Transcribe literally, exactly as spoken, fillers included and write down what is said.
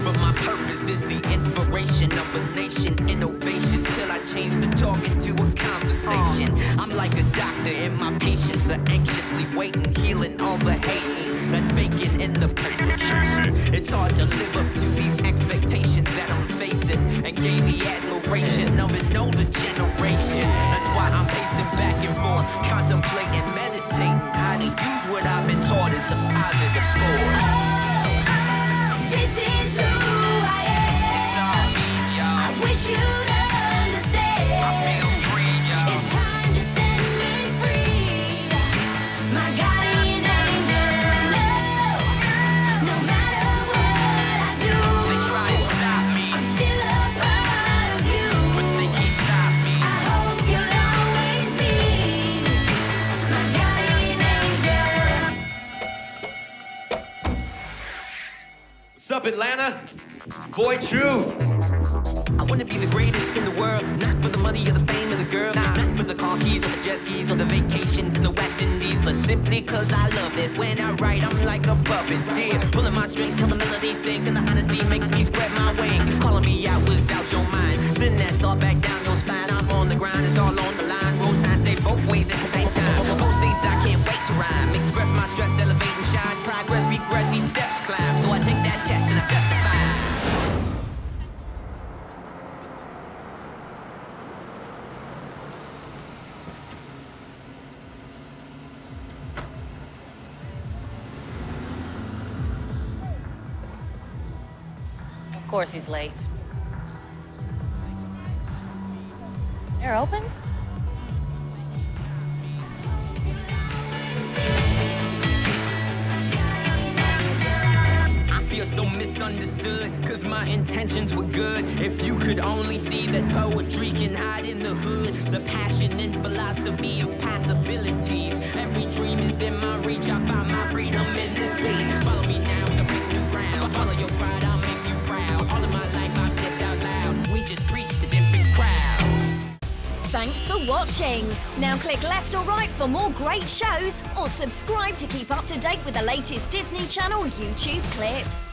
but my purpose is the inspiration of a nation. Innovation till I change the talk into a conversation. I'm like a doctor and my patients are anxiously waiting, healing all the hating, that faking in the paper chasing. It's hard to live up to these expectations that I'm facing, and gain the admiration of an older generation. That's why I'm pacing back and forth, contemplating, meditating how to use what I've been taught as a positive force. This is who I am. I wish you'd understand. I feel free, yo. It's time to set me free. My guardian angel. No, no matter what I do, They try to stop me, I'm still a part of you. but they can't stop me. I hope you'll always be my guardian angel. What's up, Atlanta? Boy Truth. I wanna be the greatest in the world, not for the money or the fame or the girls, not for the car keys or the jet skis or the vacations in the West Indies, but simply cause I love it. When I write, I'm like a puppeteer, pulling my strings till the melody sings, and the honesty makes me spread my wings. Calling me out was out your mind, send that thought back down your spine. I'm on the grind, it's all on the line. Road signs say both ways at the same time. Most days I can't wait to rhyme, express my stress, elevate and shine. Progress, regress, each step's climb, so I take that test and I testify. Of course he's late. They're open? I feel so misunderstood, cause my intentions were good. If you could only see that poetry can hide in the hood, the passion and philosophy of possibilities. Every dream is in my reach, I find my freedom in the sea. Follow me now to break new ground. Follow your pride, I'll make you proud. All of my life I've lived out loud. We just preached to different crowds. Thanks for watching. Now click left or right for more great shows, or subscribe to keep up to date with the latest Disney Channel YouTube clips.